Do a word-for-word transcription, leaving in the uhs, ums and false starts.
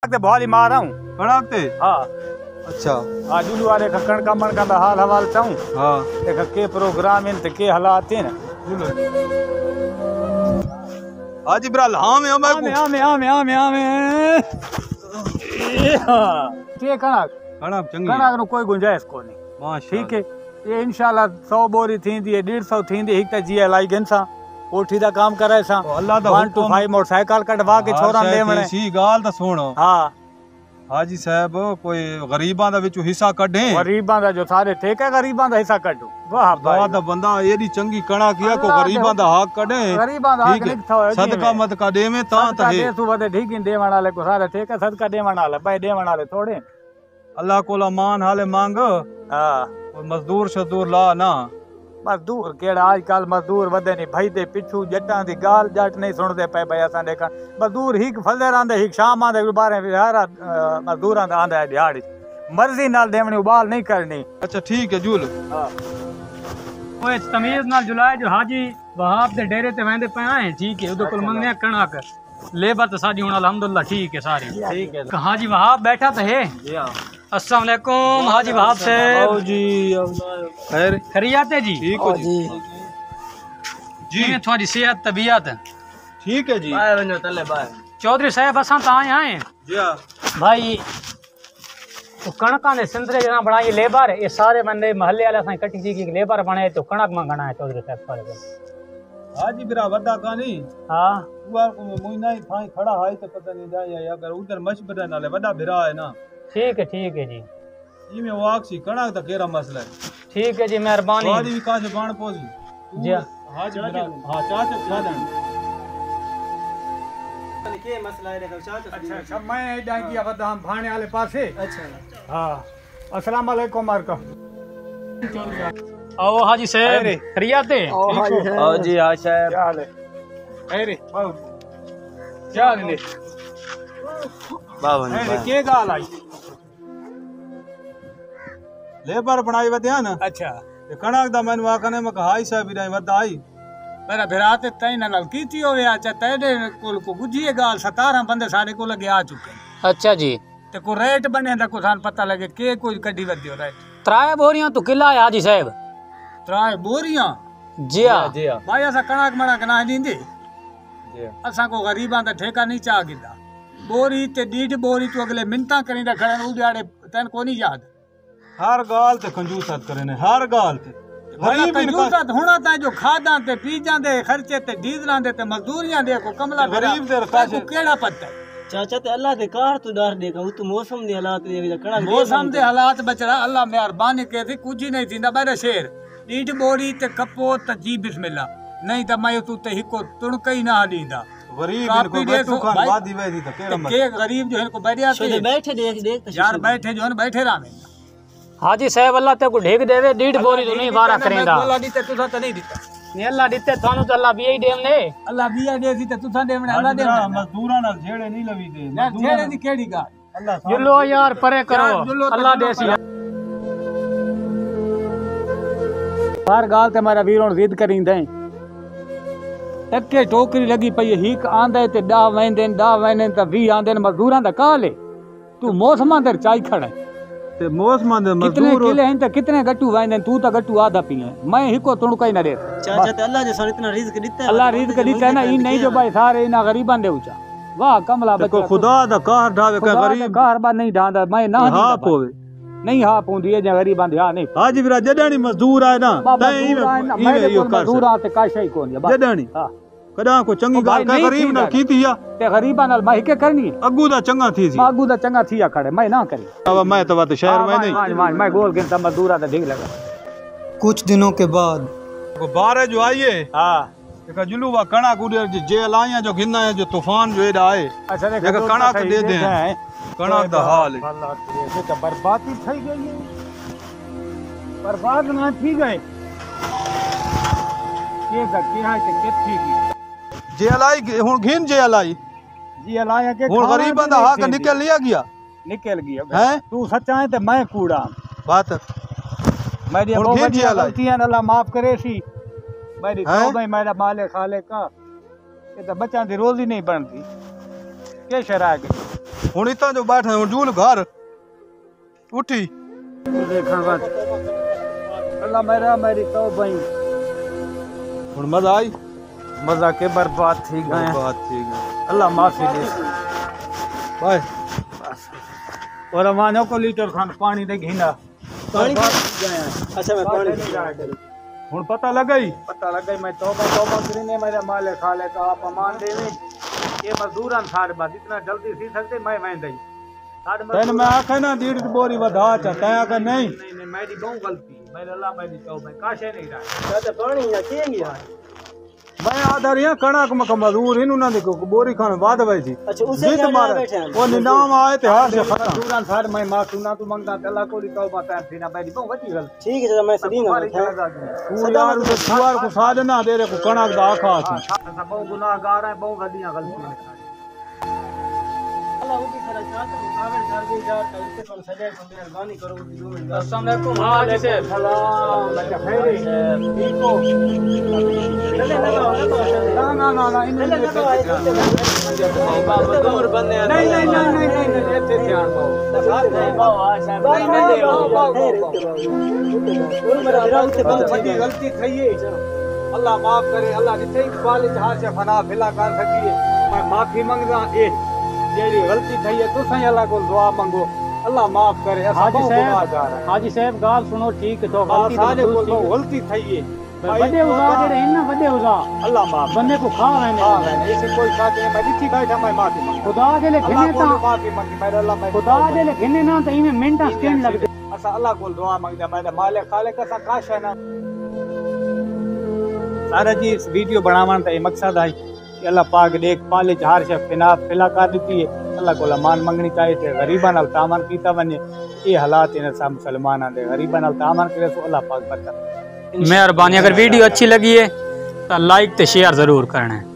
ते बहुत ही मार हूं कड़ाक ते हां अच्छा आ जुलू वाले खकण का मन का हाल हवाल चाहूं हां ते के प्रोग्राम इन ते के हालात हैं जुलू हाजी ब्राल हां में हमें आमे आमे आमे आमे आमे के कणक कड़ाक चंगी कणक नो कोई गुंजाइश कोनी माशाअल्लाह ठीक है ये इंशाल्लाह सौ बोरी थींदी है डेढ़ सौ थींदी हिक त जी लाई गन सा कोठी दा काम करे सा अल्लाह दा वन टू फाइव मोटरसाइकिल कटवा के छोरा देवणे सी गाल दा सुनो हां हाजी साहब कोई गरीबां दा विचों हिस्सा कढे गरीबां दा जो सारे ठेके गरीबां दा हिस्सा कढो वाह वाह दा बंदा एडी चंगी कणा किया को गरीबां दा हक कढे गरीबां दा हक लिख था सदका मत का देवे ता त है तू वदे ठीक इन देवण वाले को सारे ठेके सदका देवण वाले भाई देवण वाले थोड़े अल्लाह कोला मान हाले मांग हां मजदूर शदूर ला ना मजदूर केड़ा आजकल मजदूर वदे नहीं भाई दे पिछू जट्टां दी गाल जट नहीं सुनदे पे भाई असां देखा मजदूर हिक फलदे रहंदे हिक शाम आंदे बारे हारा मजदूरां दा आंदा दिहाड़ी मर्जी नाल देवणी उबाल नहीं करनी अच्छा ठीक है जुल हां ओए तमीज नाल जुलाए जो हाजी वहाब दे डेरे ते वेंदे पे आए ठीक है उदे कोल मंगने कणक लेबर तो साडी हुन अल्हम्दुलिल्लाह ठीक है सारी ठीक है हाजी वहाब बैठा तो है जी हां अस्सलाम वालेकुम हाजी वहाब साहब आओ जी खैर खैरियत है जी ठीक हो जी जी थोड़ी सेहत तबीयत ठीक है जी बाय वनो तले बाय चौधरी साहब असां ता आए आए जी हां भाई तो कणका ने संतरे जना बनाई लेबर ये सारे बंदे मोहल्ले वाले असां कटी जी की लेबर बनाए तो कणक मंगना है चौधरी साहब सारे हाजी बिरा वदा कानी हां उबार को मोइना ही थाई खड़ा है तो पता नहीं जाए या अगर उधर मशबरा नाले वदा बिरा है ना ठीक है ठीक है जी ई में वाक्सी कणक दा केरा मसला है ठीक है जी मेहरबानी वादी भी कासे बाण पोसी जी हाजी बिरा हां चाचा साधन के मसला है देखो चाचा अच्छा सब मैं इडा की वदा हम भाणे वाले पासे अच्छा हां अस्सलाम वालेकुम मारका आओ हाजी साहब खैरियत है आओ जी हां साहब क्या हाल है अरे बाबू क्या हाल है बाबा अरे के गाल आई लेबर बनाई वदया ना अच्छा ते कणक दा मैन वाकने में हाई साहब बिरा वदा आई मेरा भिरात तई नाल कीती होवे अच्छा तेरे कोल को बुझिए गाल सतारह बंदे सारे को लगे आ चुके अच्छा जी ते को रेट बने दा को सान पता लगे के कोई कड्डी वदियो रेट त्राए बोरियां तो किला है हाजी साहब त्राए बोरियां जी हां जी हां भाई असा कणक मणक ना दींदे जी असा को गरीबां दा ठेका नहीं चा गिंदा बोरी ते डीड बोरी तो अगले मिनता करींदा खड़न उड़ाड़े तन को नहीं याद हर गाल ते कंजूसत करे ने हर गाल ते भाई कंजूसा होना ता जो खादा ते पीजां दे खर्चे ते डीजलां दे ते मजदूरियां दे को कमला गरीब दे रखाशे केड़ा पत्ता चाचा ते अल्लाह दे कार तू डर देखा वो तो मौसम दे हालात दे कणक मौसम दे हालात बचड़ा अल्लाह मेहरबानी के थी कुछ ही नहीं थींदा मेरे शेर डीड बोरी ते कपो ते जी बिस्मिल्लाह नहीं त मैं तू ते हिको तुणक ही ना हलींदा गरीब इनको बेटू खान वादी वेदी तो केरा मत के गरीब जो है को बैठिया तो बैठे देख देख यार बैठे जो है बैठे रामे हाजी साहब अल्लाह ते को ढेक देवे डीड बोरी तो नहीं वारा करेंदा अल्लाह दीते तुसा त नहीं दीता ने अल्लाह दिते थानु तो अल्लाह भी देव ने अल्लाह बिया दे दी ते तुसा देवणे अल्लाह देवणे मजदूरां नाल झेड़े नहीं लवी दे ना जेड़े दी केड़ी गाल अल्लाह जुल्लो यार परे करो अल्लाह दे सी हर गाल ते मारा वीरों जिद करींदे टक्के टोकरी लगी पई हिक आंदे ते डा वेंदे डा वेंदे त वी आंदे मजदूरां दा काले तू मौसमां दे चाई खड़े ते मौसमां दे कितने मजदूर किले हैं ते कितने गट्टू वेंदे तू त गट्टू आधा पिए मैं हिको तुणका ही ना दे चाचा ते अल्लाह जे सन इतना रिस्क दिता है अल्लाह रिज़्क दीता है ना ई नहीं जो भाई सारे इना गरीबां दे ऊंचा वाह कमला देखो खुदा दा कहर ढावे का गरीब कहर बा नहीं ढांदा मैं ना हां पोवे नहीं हां पूंदी है जे गरीबां दे हां नहीं हाजी बिरा जडणी मजदूर आए ना तई मैं यो कर मजदूर आते काशा ही कोनी जडणी हां कदा को चंगी गाल का गरीब ना कीती या ते गरीबां नाल मैं के करनी है अगू दा चंगा थी सी अगू दा चंगा थिया खड़े मैं ना करी अब मैं तो बात शहर में नहीं मैं मैं गोल के त मजदूरा दा ठीक लगा कुछ दिनों के बाद को बारे जो आइए हां एक जुलू वा कणा कुडे जे लाया जो गिन्ना है जो तूफान जो एडा आए अच्छा एक कणा के दे दे कणा दा हाल है अल्लाह ये तो बर्बादी થઈ गई है बर्बाद ना थी गए ये का के है के थी गई जे लाई हुन घिन जे लाई जी लाया के हुन गरीबां दा हक निकल लिया गया निकल गया हैं तू सच्चा है ते मैं कूड़ा बात मेरी हुन बहुत घिन जे लाई गलतियां अल्लाह माफ करे सी मेरी तौबा मेरा मालिक खाले का ये तो बच्चा दी रोजी नहीं बनती के शरा के हुन इतां जो बैठे हुन जूल घर उठी देखा बात अल्लाह मेरा मेरी तौबा ही हुन मजा आई मजा के बर्बाद थी गए बात ठीक है अल्लाह माफी दे बाय और मानो को लीटर खान पानी दे घिना पानी गया अच्छा मैं पानी हुन पता लगई पता लग गई मैं तौबा तौबा करने मेरे माले खाले का आप अमान देवे ये मजदूरन साढ़ बाद इतना जल्दी सी सकते मैं मैं दई साढ़ तैन मैं आखे ना डेढ़ बोरी वधा चा तै आखे नहीं नहीं नहीं मेरी बहुत गलती मेरे अल्लाह मेरी तौबा काशे नहीं रहा तो पानी या केंगे मैं आधर या कणक मक मजदूर इन उन्हां दी को बोरी खान बाद वई थी अच्छा उसे जीत क्या मारे बैठे हैं वो निनाम आए ते हाथ से खत्म मजदूरन साढ़ मैं माफी ना तू मंगता अल्लाह को ली तौबा तैन थी ना मेरी बहुत बड़ी गलती ठीक है चलो मैं सदी ना तुम्हारी बैठा लगा दी तू यार उसे छुआर को साध ना दे रे को कणक दा आखा थी असा बहुत गुनाहगार है बहुत वडिया गलतियां अल्लाह उसी तरह चाहता मुकाबल कर दे जा तो उससे कौन सजा को मेहरबानी करो दो मिनट अस्सलाम वालेकुम हाजी साहब सलाम लगा खैर ठीक हो चले लगाओ लगाओ ना ना ना ना इन मजदूर बंदे नहीं नहीं नहीं नहीं नहीं नहीं इतने ध्यान पाओ नहीं बाबा साहब नहीं नहीं बाओ बाओ बाओ मेरा मेरा उससे बहुत बड़ी गलती थई है अल्लाह माफ करे अल्लाह जिथे इकबाल जहां से फना फिला कर सकी मैं माफी मांगदा ए जेरी गलती थई है तुसा अल्लाह को दुआ मांगो अल्लाह माफ करे असा हाजी बहुत साहब गुनाहगार है हाजी साहब गाल सुनो ठीक तो हां गलती सारे तो को बिल्कुल गलती थई है ठीक। बड़े उजा जेड़े हैं ना बड़े उजा अल्लाह माफ बंदे को खा मैंने हां मैंने ऐसे कोई साथ नहीं मैं दिखी बैठा मैं माफी मांगता खुदा के लिए अल्लाह घिने को ता माफी मांगी मेरे अल्लाह मैं खुदा के लिए घिने ना तो इमे मिनटा स्टैंड लग दे असा अल्लाह को दुआ मांगदा मेरे मालिक खालिक असा काश है ना सारा जी इस वीडियो बनावन का मकसद है कि अल्लाह पाक देख पाले जहार से फिना फिला कर दी है अल्लाह को मान मंगनी चाहिए थे गरीबा नाल तामन कीता वने ये हालात इन सा मुसलमान दे गरीबा नाल तामन करे तो अल्लाह पाक बरकत मेहरबानी अगर वीडियो अच्छी लगी है तो लाइक तो शेयर जरूर करना है।